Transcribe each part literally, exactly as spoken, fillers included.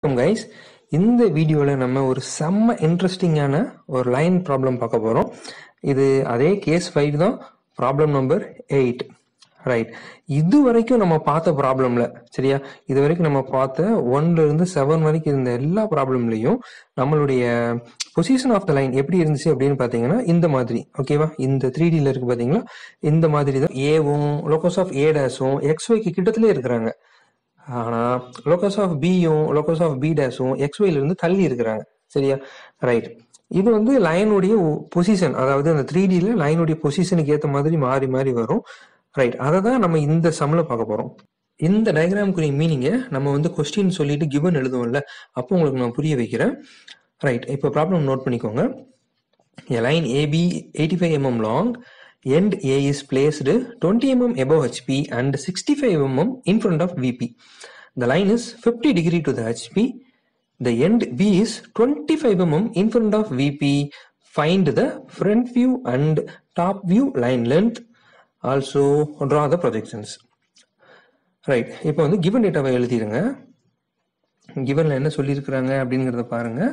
guys, இந்த வீடியோல நம்ம ஒரு செம்ம இன்ட்ரெஸ்டிங்கான ஒரு லைன் ப்ராப்ளம் பார்க்க போறோம். இது அதே கேஸ் ஃபைவ் தான், ப்ராப்ளம் நம்பர் எயிட். ரைட், இது வரைக்கும் நம்ம பார்த்த ப்ராப்ளம்ல, சரியா, இது வரைக்கும் நம்ம பார்த்த ஒன்ல இருந்து செவன் வரைக்கும் இருந்த எல்லா ப்ராப்ளம்லயும் நம்மளுடைய பொசிஷன் ஆஃப் த லைன் எப்படி இருந்துச்சு அப்படின்னு பாத்தீங்கன்னா இந்த மாதிரி. ஓகேவா, இந்த த்ரீ டில இருக்கு பாத்தீங்களா, இந்த மாதிரி தான் ஏவும் லோகஸ் ஆஃப் ஏ டேஸும் எக்ஸ் ஒய்க்கு கிட்டத்திலே இருக்கிறாங்க. ஆனா லோகஸ் ஆஃப் பியும் லோகஸ் ஆஃப் பி டேஷும் எக்ஸ்ஒய்ல இருந்து தள்ளி இருக்கிறாங்க. சரியா, ரைட். இது வந்து லைனுடைய பொசிஷன், அதாவது அந்த த்ரீ டில லைனுடைய பொசிஷனுக்கு ஏற்ற மாதிரி மாறி மாறி வரும். ரைட், அதை தான் நம்ம இந்த சம்ல பார்க்க போறோம். இந்த டயக்ராமுக்குரிய மீனிங்கை நம்ம வந்து கொஸ்டின் சொல்லிட்டு கிவன் எழுதுவோம்ல, அப்போ உங்களுக்கு நான் புரிய வைக்கிறேன். ரைட், இப்போ ப்ராப்ளம் நோட் பண்ணிக்கோங்க. A line A B eighty-five millimeters long, end A is placed twenty millimeters above H P and sixty-five millimeters in front of V P. The line is fifty degree to the H P. The end B is twenty-five millimeters in front of V P. Find the front view and top view line length. Also draw the projections. Right, இப்போ வந்து given data எழுதிருங்க. givenல என்ன சொல்லியிருக்கிறாங்க அப்படிங்கிறத பாருங்க.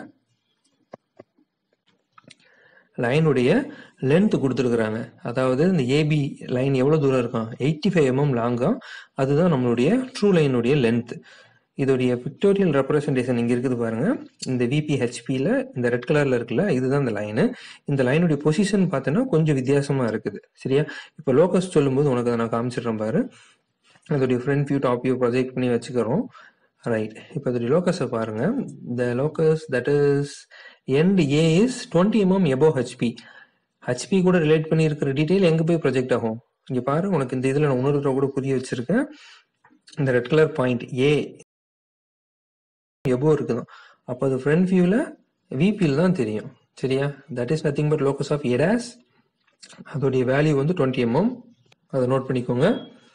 லைனுடைய length கொடுத்துருக்குறாங்க. அதாவது இந்த AB line எவ்வளவு தூரம் இருக்கும், எயிட்டி ஃபைவ் எம்எம் லாங்கா, அதுதான் நம்மளுடைய ட்ரூ லைனுடைய லென்த். இதோடைய பிக்டோரியல் ரெப்ரசன்டேஷன் இங்க இருக்குது பாருங்க. இந்த விபிஹெச்பியில இந்த ரெட் கலர்ல இருக்குல்ல, இதுதான் இந்த லைனு. இந்த லைனுடைய பொசிஷன் பார்த்தோன்னா கொஞ்சம் வித்தியாசமா இருக்குது. சரியா, இப்போ லோகஸ் சொல்லும்போது உனக்கு அதை நான் காமிச்சிடுறேன் பாரு. அதோடைய front view top view project பண்ணி வச்சுக்கிறோம். ரைட், இப்போ அதோடைய லோகஸை பாருங்க. The locus that is end A is twenty millimeters above H P. H P கூட ரிலேட் பண்ணி இருக்கிற டீடைல் எங்க போய் ப்ரொஜெக்ட் ஆகும்? இங்க பாரு, உனக்கு இந்த இதுல நான் இன்னொரு கூட புரிய வச்சிருக்கேன். இந்த red colour point A above இருக்குதான், அப்போ அது ஃப்ரண்ட் வியூல விபியில் தான் தெரியும். சரியா, that is nothing but locus of A dash. அதோடைய வேல்யூ வந்து டுவெண்ட்டி எம்எம், அதை நோட் பண்ணிக்கோங்க.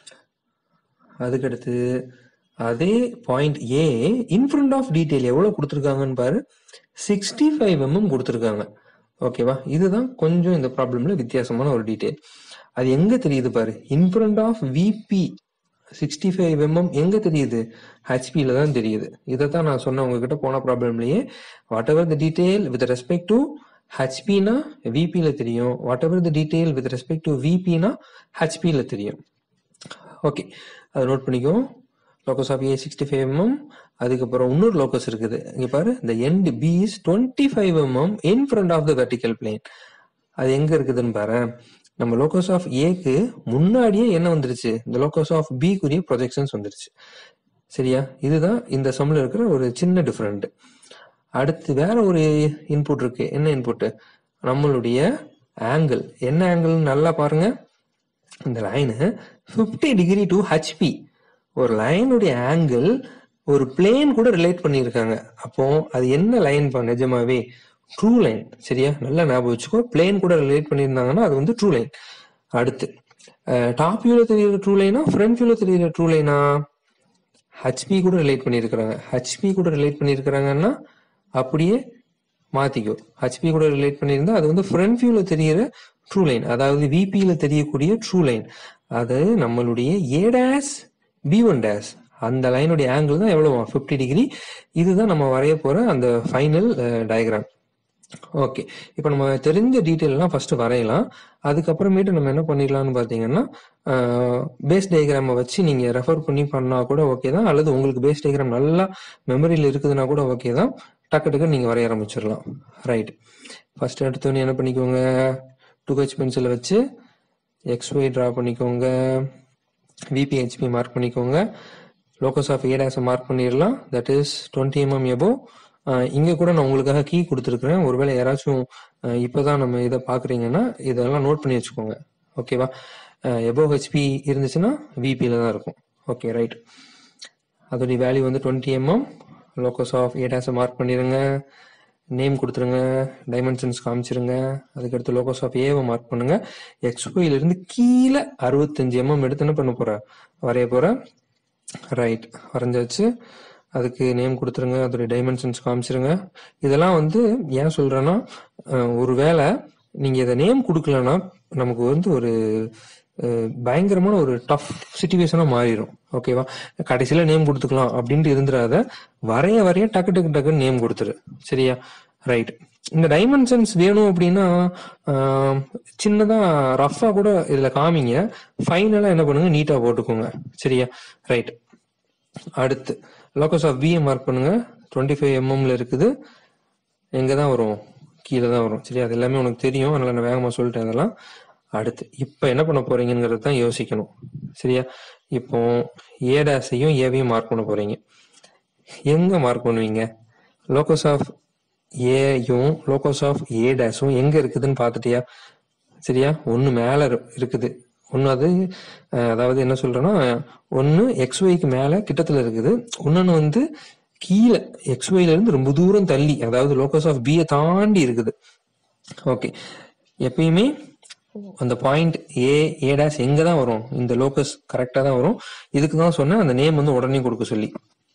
அதுக்கடுத்து அதே point A in front of detail எவ்வளவு கொடுத்துருக்காங்கன்னு பாரு, சிக்ஸ்டி ஃபைவ் எம்எம் கொடுத்துருக்காங்க. ஓகேவா, இதுதான் கொஞ்சம் இந்த ப்ராப்ளம்ல வித்தியாசமான ஒரு டீடைல். அது எங்க தெரியுது பாரு, in front of VP sixty five mm எங்க தெரியுது, ஹெச்பியில தான் தெரியுது. இதை தான் நான் சொன்னேன் உங்ககிட்ட போன ப்ராப்ளம்லயே. Whatever the detail with respect to ஹெச்பினா விபியில தெரியும், whatever the detail with respect to விபினா ஹெச்பியில தெரியும். ஓகே, அதை நோட் பண்ணிக்கோ. locus of A sixty-five millimeters. அதுக்கப்புறம் இன்னொரு locus இருக்குது இங்க பாரு, the end B is twenty-five millimeters in front of the vertical plane. அது எங்க இருக்குதுன்னு பாரு, நம்ம locus of A க்கு முன்னாடியே என்ன வந்துருச்சு, இந்த locus of B குரிய ப்ரொஜெக்ஷன்ஸ் வந்துருச்சு. சரியா, இதுதான் இந்த சம்ல இருக்கிற ஒரு சின்ன டிஃபரெண்ட். அடுத்து வேற ஒரு இன்புட் இருக்கு. என்ன இன்புட், நம்மளுடைய ஆங்கிள். என்ன ஆங்கிள் நல்லா பாருங்க. இந்த line fifty degree to HP. ஒரு லைனுடைய ஆங்கிள் ஒரு பிளேன் கூட ரிலேட் பண்ணியிருக்காங்க. அப்போ அது என்ன லைன் பா, நிஜமாவே ட்ரூ லைன். சரியா, நல்லா ஞாபகம் வச்சுக்கோ. பிளேன் கூட ரிலேட் பண்ணியிருந்தாங்கன்னா அது வந்து ட்ரூ லைன். அடுத்து டாப் வியூல தெரியுற ட்ரூ லைனா, ஃப்ரண்ட் வியூல தெரியுற ட்ரூ லைனா, ஹெச்பி கூட ரிலேட் பண்ணியிருக்கிறாங்க. ஹெச்பி கூட ரிலேட் பண்ணியிருக்கிறாங்கன்னா அப்படியே மாத்திக்கோ. ஹெச்பி கூட ரிலேட் பண்ணியிருந்தா அது வந்து ஃப்ரண்ட் வியூல தெரியுற ட்ரூ லைன், அதாவது விபியில தெரியக்கூடிய ட்ரூ லைன். அது நம்மளுடைய A dash B one dash, அந்த லைனுடைய ஆங்கிள் தான் எவ்வளவு, பிப்டி டிகிரி. இதுதான் நம்ம வரைய போற அந்த ஃபைனல் டயக்ராம். ஓகே, இப்போ நம்ம தெரிஞ்ச டீட்டெயிலாம் ஃபர்ஸ்ட் வரையலாம். அதுக்கப்புறமேட்டு நம்ம என்ன பண்ணிடலாம்னு பாத்தீங்கன்னா, பேஸ் டயக்ராமை வச்சு நீங்க ரெஃபர் பண்ணி பண்ணா கூட ஓகே தான், அல்லது உங்களுக்கு பேஸ் டயக்ராம் நல்லா மெமரியில் இருக்குதுன்னா கூட ஓகே தான். டக்கு டக்கு நீங்க வரைய ஆரம்பிச்சிடலாம். ரைட், ஃபர்ஸ்ட் எடுத்தோன்னு என்ன பண்ணிக்கோங்க, டூ ஹெச் பென்சிலை வச்சு எக்ஸ் ஒய் டிரா பண்ணிக்கோங்க. விபிஹெச்பி மார்க் பண்ணிக்கோங்க. Locus of A dash mark பண்ணிடலாம். That is twenty mm above. இங்க கூட நான் உங்களுக்காக கீ கொடுத்துருக்கிறேன். ஒருவேளை யாராச்சும் இப்பதான் நம்ம இதை பாக்குறீங்கன்னா இதெல்லாம் நோட் பண்ணி வச்சுக்கோங்க. ஓகேவா, எபோ ஹெச்பி இருந்துச்சுன்னா விபியில தான் இருக்கும். Okay, right. அதோடைய வேல்யூ வந்து twenty mm. Locus of A dash mark பண்ணிடுங்க. நேம் கொடுத்துருங்க, டைமென்ஷன்ஸ் காமிச்சிருங்க. அதுக்கடுத்து லோகஸ் ஆஃப் ஏவை மார்க் பண்ணுங்க. எக்ஸ்ஒயில இருந்து கீழே அறுபத்தஞ்சு எம்எம் எடுத்து என்ன பண்ண போற, வரைய போற. ரைட், வரைஞ்சாச்சு. அதுக்கு நேம் கொடுத்துருங்க, அதோடைய டைமென்ஷன்ஸ் காமிச்சிருங்க. இதெல்லாம் வந்து ஏன் சொல்றேன்னா, ஒருவேளை நீங்க இதை நேம் கொடுக்கலன்னா நமக்கு வந்து ஒரு பயங்கரமான ஒரு டஃப் சிச்சுவேஷனா மாறிடும். ஓகேவா, கடைசியில நேம் கொடுத்துக்கலாம் அப்படின்ட்டு இருந்துடாத, வரைய வரைய டக்கு டக்கு டக்குன்னு நேம் கொடுத்துரு. சரியா, ரைட். இந்த டைமென்ஷன்ஸ் வேணும் அப்படின்னா சின்னதா ரஃபா கூட இதுல காமிங்க, ஃபைனலா என்ன பண்ணுங்க, நீட்டா போட்டுக்கோங்க. சரியா, ரைட். அடுத்து லோகஸ் ஆஃப் பியை மார்க் பண்ணுங்க. டுவெண்ட்டி ஃபைவ் எம்எம்ல இருக்குது. எங்க தான் வரும், கீழே தான் வரும். சரி, அது எல்லாமே உனக்கு தெரியும், அதனால நான் வேகமா சொல்லிட்டேன் அதெல்லாம். அடுத்து இப்போ என்ன பண்ண போறீங்கிறது தான் யோசிக்கணும். சரியா, இப்போ ஏ டேஷையும் ஏவையும் மார்க் பண்ண போறீங்க. எங்க மார்க் பண்ணுவீங்க? லோகஸ் ஆஃப் ஏயும் லோகஸ் ஆஃப் ஏ டேஷும் எங்க இருக்குதுன்னு பார்த்துட்டியா? சரியா, ஒன்று மேலே இருக்குது, ஒன்று அது அதாவது என்ன சொல்றேன்னா, ஒன்று எக்ஸ்ஒய்க்கு மேலே கிட்டத்தில் இருக்குது, இன்னொன்று வந்து கீழே எக்ஸ்ஒய்ல இருந்து ரொம்ப தூரம் தள்ளி, அதாவது லோகஸ் ஆஃப் பியை தாண்டி இருக்குது. ஓகே, எப்பயுமே அந்த பாயிண்ட் ஏ ஏ டேஷ் எங்க தான் வரும், இந்த லோகஸ் கரெக்டா தான் வரும். இதுக்கு தான் சொன்னேன் அந்த நேம் வந்து உடனே கொடுக்க சொல்லி.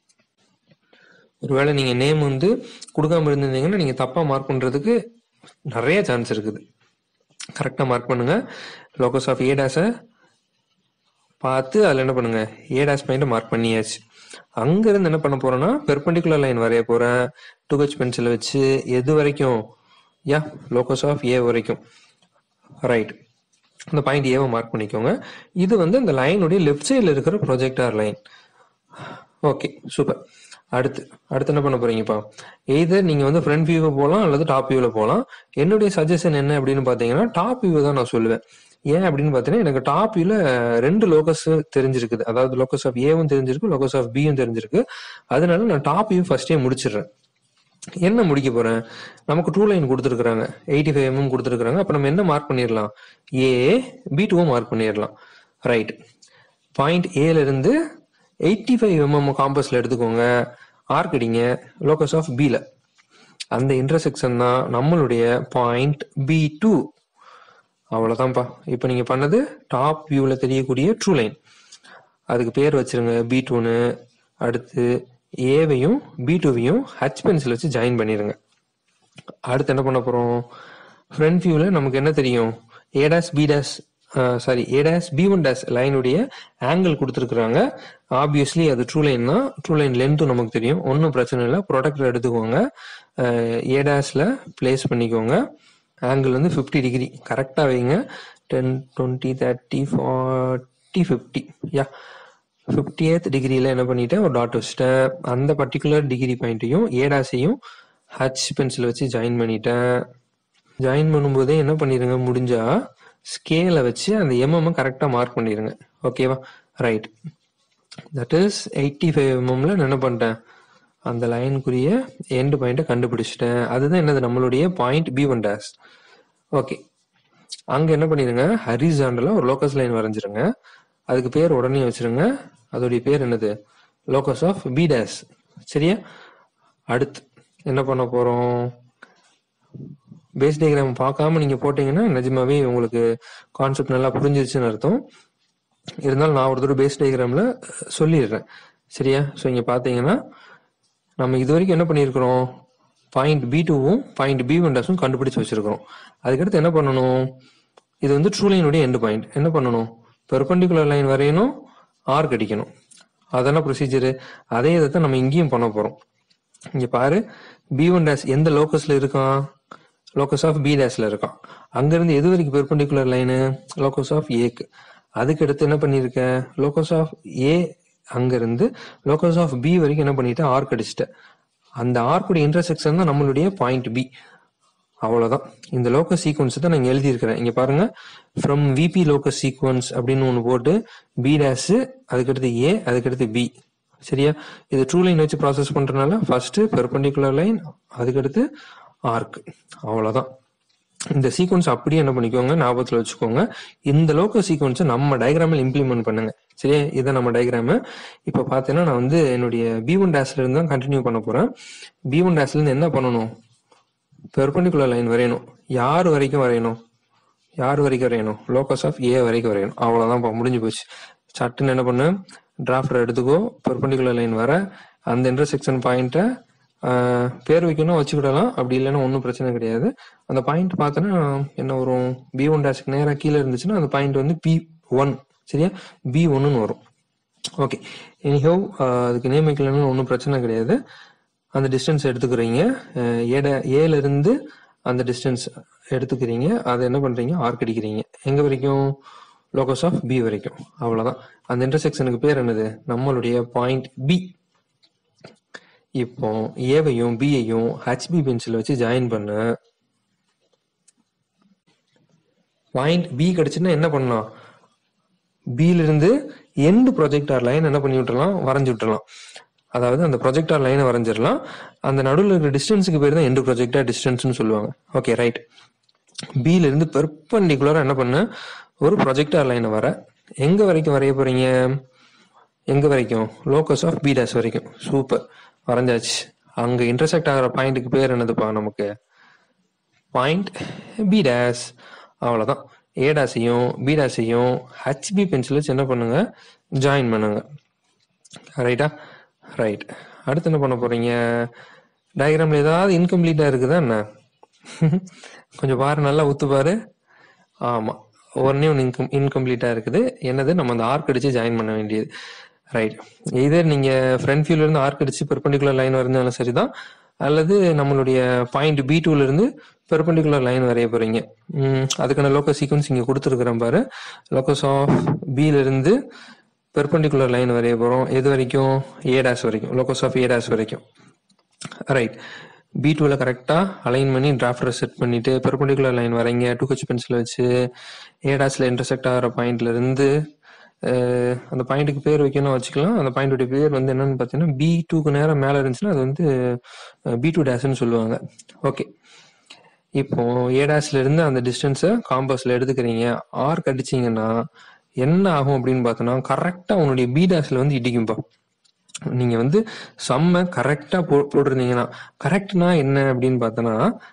ஒருவேளை நீங்க நேம் வந்து கொடுக்காம இருந்திருந்தீங்கன்னா நீங்க தப்பா மார்க் பண்றதுக்கு நிறைய சான்ஸ் இருக்குது. கரெக்டா மார்க் பண்ணுங்க. லோகஸ் ஆஃப் ஏ டேஷை பார்த்து அதில் என்ன பண்ணுங்க, ஏ டேஷ் பாயிண்ட் மார்க் பண்ணியாச்சு. அங்க இருந்து என்ன பண்ண போறேன்னா பெர்பெண்டிகுலர் லைன் வரைய போறேன். டூ ஹெச் பென்சில் வச்சு எது வரைக்கும், யா லோகஸ் ஆஃப் ஏ வரைக்கும். ரைட், அந்த பாயிண்ட் ஏவை மார்க் பண்ணிக்கோங்க. இது வந்து அந்த லைனுடைய லெஃப்ட் சைடில் இருக்கிற ப்ரொஜெக்டார் லைன். Okay, super. அடுத்து அடுத்து என்ன பண்ண போறீங்கப்பா, எய்தர் நீங்க வந்து ஃப்ரண்ட் வியூவை போகலாம் அல்லது டாப் வியூவில் போகலாம். என்னுடைய சஜஷன் என்ன அப்படின்னு பார்த்தீங்கன்னா டாப் வியூ தான் நான் சொல்லுவேன். ஏன் அப்படின்னு பார்த்தீங்கன்னா எனக்கு டாப் வியூல ரெண்டு லோகஸ் தெரிஞ்சிருக்குது, அதாவது லோகஸ் ஆஃப் ஏவும் தெரிஞ்சிருக்கு, லோகஸ் ஆஃப் பியும் தெரிஞ்சிருக்கு. அதனால நான் டாப் வியூ ஃபர்ஸ்டே முடிச்சிடுறேன். என்ன முடிக்க போறேன், நமக்கு டூ லைன் கொடுத்துருக்காங்க, எயிட்டி ஃபைவ் எம்எம் கொடுத்துருக்காங்க. அப்ப நம்ம என்ன மார்க் பண்ணிடலாம், ஏ பி டூவும் மார்க் பண்ணிடலாம். ரைட், பாயிண்ட் ஏல இருந்து எயிட்டி ஃபைவ் எம்எம் காம்பஸ்ல எடுத்துக்கோங்க, ஆர்க் அடிங்க லோகஸ் ஆஃப் பில. அந்த இன்டர்செக்ஷன் தான் நம்மளுடைய பாயிண்ட் பி டூ. அவ்வளவுதான்ப்பா. இப்ப நீங்க பண்ணது டாப் வியூல தெரியக்கூடிய ட்ரூ லைன், அதுக்கு பேர் வச்சிருங்க பி டூன்னு. அடுத்து ஏவையும் பி டூவையும் ஹச் பென்சில் வச்சு ஜாயின் பண்ணிருங்க. அடுத்து என்ன பண்ண போறோம், ஃப்ரண்ட் வியூல நமக்கு என்ன தெரியும், A dash B dash sorry A dash B one dash லைனுடைய ஆங்கிள் கொடுத்துருக்குறாங்க. ஆப்வியஸ்லி அது ட்ரூ லைன் தான், ட்ரூ லைன் லென்த்தும் நமக்கு தெரியும், ஒன்றும் பிரச்சனை இல்லை. ப்ரொடக்டர் எடுத்துக்கோங்க, ஏ டேஷ்ல பிளேஸ் பண்ணிக்கோங்க. ஆங்கிள் வந்து ஃபிஃப்டி டிகிரி கரெக்டாக வைங்க. Ten twenty thirty forty fifty yeah fifty eight டிகிரியில் என்ன பண்ணிட்டேன், ஒரு டாட் வச்சுட்டேன். அந்த பர்டிகுலர் டிகிரி பாயிண்ட்டையும் ஏடாஸையும் ஹச் பென்சில் வச்சு ஜாயின் பண்ணிட்டேன். ஜாயின் பண்ணும்போதே என்ன பண்ணிடுங்க, முடிஞ்சா ஸ்கேலை வச்சு அந்த எம்எம் கரெக்டாக மார்க் பண்ணிடுங்க. ஓகேவா, right. That is eighty five எம்எம்ல நான் என்ன பண்ணிட்டேன், அந்த லைனுக்குரிய எண்டு பாயிண்ட்டை கண்டுபிடிச்சிட்டேன். அதுதான் என்னது, நம்மளுடைய point B one dash. Okay, அங்கே என்ன பண்ணிடுங்க, ஹரிசாண்டலா ஒரு லோக்கஸ் லைன் வரைஞ்சிருங்க. அதுக்கு பேர் உடனே வச்சிருங்க, அதோடைய பேர் என்னது, லோக்கஸ் ஆஃப் பி டேஷ். சரியா, அடுத்து என்ன பண்ண போறோம், பேஸ் டயக்ராம் பார்க்காம நீங்க போட்டீங்கன்னா நிஜமாவே உங்களுக்கு கான்செப்ட் நல்லா புரிஞ்சிருச்சுன்னு அர்த்தம். இருந்தாலும் நான் ஒரு தடவை பேஸ் டயக்ராம்ல சொல்லிடுறேன். சரியா, ஸோ இங்க பாத்தீங்கன்னா நம்ம இது வரைக்கும் என்ன பண்ணியிருக்கிறோம், பாயிண்ட் பி டூவும் பாயிண்ட் பி ஒன் டேஷும் கண்டுபிடிச்சு வச்சிருக்கிறோம். அதுக்கடுத்து என்ன பண்ணணும், இது வந்து ட்ரூ லைனுடைய எண்டு பாயிண்ட். என்ன பண்ணணும், பெர்பெண்டிகுலர் லைன் வரையணும், ஆர்க் அடிக்கணும். அதெல்லாம் ப்ரொசீஜரு. அதே இதை தான் நம்ம இங்கேயும் பண்ண போறோம். இங்க பாரு, பி ஒன் டேஷ் எந்த லோக்கஸ்ல இருக்கான், லோக்கஸ் ஆஃப் பி டேஷ்ல இருக்கான். அங்கிருந்து எது வரைக்கும் பெர்பெண்டிகுலர் லைனு, லோக்கஸ் ஆஃப் ஏக்கு. அதுக்கு அடுத்து என்ன பண்ணிருக்க, லோக்கஸ் ஆஃப் ஏ அங்கிருந்து லோக்கஸ் ஆஃப் பி வரைக்கும் என்ன பண்ணிட்டு ஆர்க் அடிச்சுட்ட. அந்த ஆர்க்குடைய இன்டர்செக்ஷன் தான் நம்மளுடைய பாயிண்ட் பி. அவ்வளவுதான். இந்த லோக்கஸ் சீக்வன்ஸ் தான் நான் எழுதி இருக்கிறேன். இங்க பாருங்க, ஃப்ரம் விபி லோக்கஸ் சீக்வன்ஸ் அப்படின்னு ஒன்று போட்டு பி டேஷ், அதுக்கடுத்து ஏ, அதுக்கடுத்து பி. சரியா, இது ட்ரூ லைன் வச்சு ப்ராசஸ் பண்றதுனால ஃபர்ஸ்ட் பெர்பெண்டிகுலர் லைன், அதுக்கடுத்து ஆர்க். அவ்வளவுதான். இந்த சீக்வன்ஸ் அப்படியே என்ன பண்ணிக்கோங்க, ஞாபகத்தில் வச்சுக்கோங்க. இந்த லோக்கஸ் சீக்வன்ஸை நம்ம டயக்ராமில் இம்ப்ளிமெண்ட் பண்ணுங்க. சரியா, இதான் நம்ம டயக்ராமு. இப்போ பார்த்தீங்கன்னா நான் வந்து என்னுடைய பி ஒன் டேஷ்ல இருந்து தான் கண்டினியூ பண்ண போறேன். பி ஒன் டேஷ்ல இருந்து என்ன பண்ணணும், பெர்பெண்டிகுலர் லைன் வரையணும். யார் வரைக்கும் வரையணும், யார் வரைக்கும் வரையணும், லோக்கஸ் ஆஃப் ஏ வரைக்கும் வரையணும். அவ்வளவுதான், முடிஞ்சு போச்சு. சட்டுன்னு என்ன பண்ணு, டிராஃப்டர் எடுத்துக்கோ, பெர்பெண்டிகுலர் லைன் வர அந்த இன்டர்செக்ஷன் பாயிண்ட்டை பேர் வைக்கணும், வச்சுக்கிடலாம். அப்படி இல்லைன்னா ஒன்றும் பிரச்சனை கிடையாது. அந்த பாயிண்ட் பார்த்தோன்னா என்ன வரும், பி ஒன் டேஷ்க்கு நேராக கீழே இருந்துச்சுன்னா அந்த பாயிண்ட் வந்து பி ஒன் சரியா, பி ஒன்னுன்னு வரும். ஓகே, எனிஹவ் அதுக்கு நேம் வைக்கலன்னு ஒன்றும் பிரச்சனை கிடையாது. அந்த டிஸ்டன்ஸ் எடுத்துக்கிறீங்க, ஏல இருந்து அந்த டிஸ்டன்ஸ் எடுத்துக்கிறீங்க, அதை என்ன பண்றீங்க, ஆர்க் அடிக்கிறீங்க. எங்க வரைக்கும், லோகஸ் ஆஃப் பி வரைக்கும். அவ்வளவுதான். அந்த இன்டர்செக்ஷனுக்கு பேர் என்னது, நம்மளுடைய பாயிண்ட் பி. இப்போ ஏவையும் பியையும் ஹெச்பி பென்சில் வச்சு ஜாயின் பண்ண பாயிண்ட் பி கிடைச்சுன்னா என்ன பண்ணலாம், பில இருந்து எண்டு ப்ரொஜெக்டார் லைன் என்ன பண்ணி விட்டுறலாம், வரைஞ்சி விட்டுறலாம். அதாவது அந்த ப்ரொஜெக்டார் லைனை வரைஞ்சிடலாம். அந்த நடுவில் இருக்கிற டிஸ்டன்ஸுக்கு பேர் தான் எண்டு ப்ரொஜெக்டார் டிஸ்டன்ஸ்னு சொல்லுவாங்க. Okay right. பில இருந்து பெர்பெண்டிகுலரா என்ன பண்ண, ஒரு ப்ரொஜெக்டார் லைனை வர எங்க வரைக்கும் வரைய போறீங்க, எங்க வரைக்கும், லோகஸ் ஆஃப் பி டேஷ் வரைக்கும். சூப்பர், வரைஞ்சாச்சு. அங்க இன்டர்செக்ட் ஆகிற பாயிண்ட்டுக்கு பேர் என்னதுப்பா, நமக்கு பாயிண்ட் பி டேஷ். அவ்வளவுதான். ஏ டேஷையும் பி டேஷையும் ஹெச்பி பென்சில் வச்சு என்ன பண்ணுங்க, ஜாயின் பண்ணுங்க. ரைட்டா, ரைட். அடுத்து என்ன பண்ண போறீங்க, டயக்ராம்ல ஏதாவது இன்கம்ப்ளீட்டா இருக்குதா என்ன, கொஞ்சம் பாரு, நல்லா ஊத்து பாரு. ஆமா, ஒன்னே ஒன்று இன்கம் இன்கம்ப்ளீட்டா இருக்குது. என்னது, நம்ம அந்த ஆர்க் அடிச்சு ஜாயின் பண்ண வேண்டியது. ரைட். இதே நீங்க ஃப்ரண்ட் வியூல இருந்து ஆர்க் அடிச்சு பெர்பெண்டிகுலர் லைன் வரைஞ்சாலும் சரிதான், அல்லது நம்மளுடைய பாயிண்ட் பி டூல இருந்து பெர்பெண்டிகுலர் லைன் வரைய போறீங்க. அதுக்கான லோக்கஸ் சீக்வன்ஸ் இங்க கொடுத்துருக்கிறேன் பாரு. லோக்கஸ் ஆஃப் பில இருந்து பெர்பெண்டிகுலர் லைன் வரைய போறோம். எது வரைக்கும், ஏ டேஷ் வரைக்கும், லோக்கஸ் ஆஃப் ஏ டேஷ் வரைக்கும். ரைட். பி டூல கரெக்டா அலைன் பண்ணி டிராஃப்டரை செட் பண்ணிட்டு பெர்பெண்டிகுலர் லைன் வரைங்க டூ ஹெச் பென்சில் வச்சு. ஏ டேஷ்ல இன்டர்செக்ட் ஆகிற பாயிண்ட்ல இருந்து அந்த பாயிண்ட்டுக்கு பேர் வைக்கணும் வச்சுக்கலாம். அந்த பாயிண்டோட பேர் வந்து என்னன்னு பார்த்தீங்கன்னா, பி டூக்கு நேரம் மேலே இருந்துச்சுன்னா அது வந்து பி டூ டேஷ்ன்னு சொல்லுவாங்க. ஓகே, இப்போ ஏ டேஷ்ல இருந்து அந்த டிஸ்டன்ஸை காம்பஸ்ல எடுத்துக்கிறீங்க. ஆர்க் அடிச்சிங்கன்னா என்ன ஆகும் அப்படின்னு பார்த்தோன்னா, கரெக்டா உன்னுடைய பி டேஷ்ல வந்து இடிக்கும்பா. நீங்க வந்து சம்ம கரெக்டா போ போட்டிருந்தீங்கன்னா, கரெக்ட்னா என்ன அப்படின்னு பார்த்தோன்னா,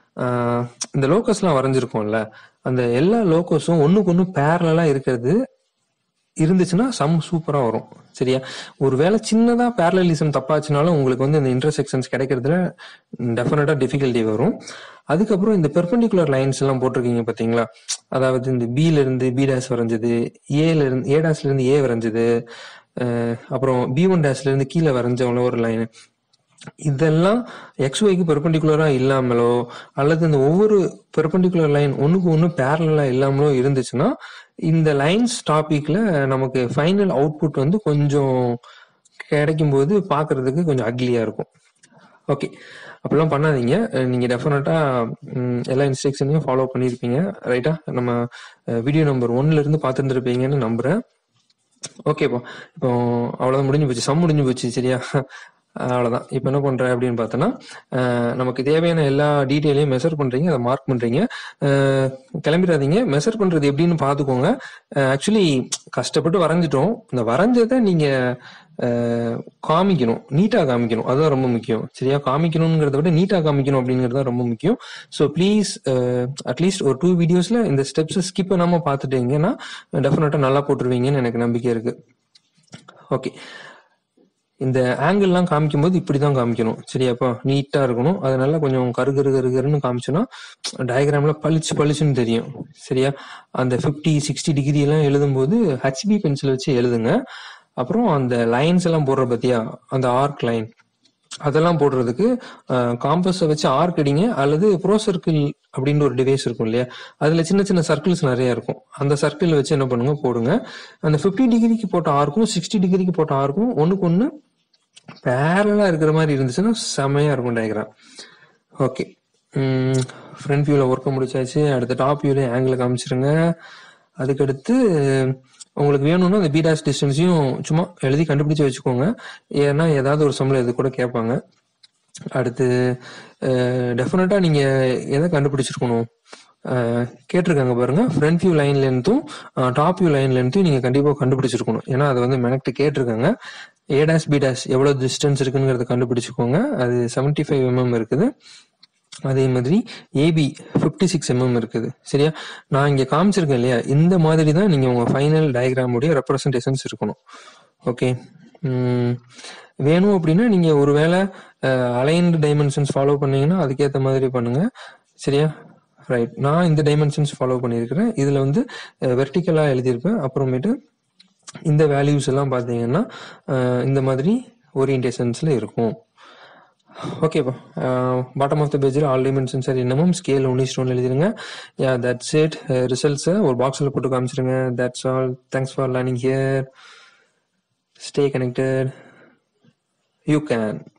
இந்த லோக்கஸ்லாம் வரைஞ்சிருக்கோம்ல, அந்த எல்லா லோக்கஸும் ஒன்னுக்கு ஒன்று பேரலா இருக்கிறது இருந்துச்சுன்னா சம் சூப்பரா வரும். சரியா, ஒருவேளை சின்னதா பேரலிசம் தப்பாச்சுனாலும் உங்களுக்கு வந்து இந்த இன்டர்செக்ஷன்ஸ் கிடைக்கிறதுல டெஃபினட்டா டிஃபிகல்ட்டி வரும். அதுக்கப்புறம் இந்த பெர்பெண்டிகுலர் லைன்ஸ் எல்லாம் போட்டிருக்கீங்க பாத்தீங்களா, அதாவது இந்த பில இருந்து பி டேஷ் வரைஞ்சது, ஏல இருந்து ஏ டேஷ்ல இருந்து ஏ வரைஞ்சது, அப்புறம் பி ஒன் டேஷ்ல இருந்து கீழே வரைஞ்சவங்கள ஒரு லைன், இதெல்லாம் எக்ஸ் ஒய்க்கு பெர்பெண்டிகுலரா இல்லாமலோ அல்லது இந்த ஒவ்வொரு பெர்பெண்டிகுலர் லைன் ஒன்னுக்கு ஒன்று பேரலா இல்லாமலோ இருந்துச்சுன்னா இந்த லைன்ஸ் டாபிக்ல நமக்கு ஃபைனல் அவுட்புட் வந்து கொஞ்சம் கிடைக்கும் போது பாக்குறதுக்கு கொஞ்சம் அக்லியா இருக்கும். ஓகே, அப்படிலாம் பண்ணாதீங்க. நீங்க டெஃபினட்டா எல்லா இன்ஸ்ட்ரக்ஷனையும் ஃபாலோ பண்ணியிருப்பீங்க. ரைட்டா, நம்ம வீடியோ நம்பர் ஒன்ல இருந்து பார்த்துருந்துருப்பீங்கன்னு நம்புறேன். ஓகேப்பா, இப்போ அவ்வளவுதான், முடிஞ்சு போச்சு, சம் முடிஞ்சு போச்சு. சரியா, அவ்வளவுதான். இப்ப என்ன பண்றேன் அப்படின்னு பார்த்தோன்னா, நமக்கு தேவையான எல்லா டீட்டெயிலையும் மெஷர் பண்றீங்க, அதை மார்க் பண்றீங்க. கிளம்பிடாதீங்க, மெஷர் பண்றது எப்படின்னு பாத்துக்கோங்க. ஆக்சுவலி கஷ்டப்பட்டு வரைஞ்சிட்டோம், இந்த வரைஞ்சதை நீங்க காமிக்கணும், நீட்டா காமிக்கணும், அதுதான் ரொம்ப முக்கியம். சரியா, காமிக்கணுங்கிறத விட நீட்டா காமிக்கணும் அப்படிங்கிறது தான் ரொம்ப முக்கியம். ஸோ ப்ளீஸ் அட்லீஸ்ட் ஒரு டூ வீடியோஸ்ல இந்த ஸ்டெப்ஸ் ஸ்கிப் பண்ணாம பார்த்துட்டீங்கன்னா டெஃபினட்டா நல்லா போட்டுருவீங்கன்னு எனக்கு நம்பிக்கை இருக்கு. ஓகே, இந்த ஆங்கிள்லாம் காமிக்கும் போது இப்படிதான் காமிக்கணும். சரியாப்பா, நீட்டா இருக்கணும். அதனால கொஞ்சம் கரு கரு கரு கருன்னு காமிச்சோன்னா டயக்ராம்ல பளிச்சு பளிச்சுன்னு தெரியும். சரியா, அந்த பிப்டி சிக்ஸ்டி டிகிரி எல்லாம் எழுதும் போது ஹெச்பி பென்சில் வச்சு எழுதுங்க. அப்புறம் அந்த லைன்ஸ் எல்லாம் போடுற பத்தியா, அந்த ஆர்க் லைன் அதெல்லாம் போடுறதுக்கு காம்பஸை வச்சு ஆர்க் அடிங்க, அல்லது ப்ரோ சர்க்கிள் அப்படின்னு ஒரு டிவைஸ் இருக்கும் இல்லையா, அதுல சின்ன சின்ன சர்க்கிள்ஸ் நிறைய இருக்கும். அந்த சர்க்கிள் வச்சு என்ன பண்ணுங்க, போடுங்க. அந்த பிப்டி டிகிரிக்கு போட்ட ஆர்க்கும் சிக்ஸ்டி டிகிரிக்கு போட்ட ஆர்க்கும் ஒண்ணுக்கு ஒண்ணு பேரலா இருக்கிற மாதிரி இருந்துச்சுன்னா செமையா இருக்கும் டயக்ராம். ஓகே, ஃப்ரண்ட் வியூல ஒர்க்க முடிச்சாச்சு. அடுத்த டாப் வியூல ஆங்கிள் காமிச்சிருங்க. அதுக்கடுத்து உங்களுக்கு வேணும்னா அந்த பி டேஷ் டிஸ்டன்ஸையும் சும்மா எழுதி கண்டுபிடிச்சு வச்சுக்கோங்க, ஏன்னா ஏதாவது ஒரு சம்ல இது கூட கேட்பாங்க. அடுத்து டெஃபினட்டா நீங்க எதை கண்டுபிடிச்சிருக்கணும், கேட்டிருக்காங்க பாருங்க, ஃப்ரண்ட் வியூ லைன் லென்த்தும் டாப் வியூ லைன் லென்த்தும் நீங்க கண்டிப்பா கண்டுபிடிச்சிருக்கணும். ஏன்னா அது வந்து மெனக்ட் கேட்டிருக்காங்க. ஏ டேஷ் பி டேஷ் எவ்வளவு டிஸ்டன்ஸ் இருக்குங்கிறத கண்டுபிடிச்சுக்கோங்க. அது செவன்டி ஃபைவ் எம்எம் இருக்குது. அதே மாதிரி ஏபி பிப்டி சிக்ஸ் எம்எம் இருக்குது. சரியா, நான் இங்க காமிச்சிருக்கேன் இல்லையா, இந்த மாதிரி தான் நீங்க உங்க ஃபைனல் டயக்ராமுடைய ரெப்ரசன்டேஷன்ஸ் இருக்கணும். ஓகே, வேணும் அப்படின்னா நீங்க ஒருவேளை அலைன்டு டைமென்ஷன்ஸ் ஃபாலோ பண்ணீங்கன்னா அதுக்கேற்ற மாதிரி பண்ணுங்க. சரியா, ரைட். நான் இந்த டைமென்ஷன்ஸ் ஃபாலோ பண்ணியிருக்கிறேன். இதில் வந்து வெர்டிக்கலாக எழுதியிருப்பேன். அப்புறமேட்டு இந்த வேல்யூஸ் எல்லாம் பார்த்தீங்கன்னா இந்த மாதிரி ஓரியன்டேஷன்ஸில் இருக்கும். ஓகேப்பா. பாட்டம் ஆஃப் த பேஜில் ஆல் டைமென்ஷன்ஸ் ஆர் இன்னமும் ஸ்கேல் ஒன் இஸ் ஒன் எழுதிருங்க. Yeah that's it. ரிசல்ட்ஸை ஒரு பாக்ஸில் போட்டு காமிச்சிருங்க. That's all. Thanks for learning here. Stay connected. You can.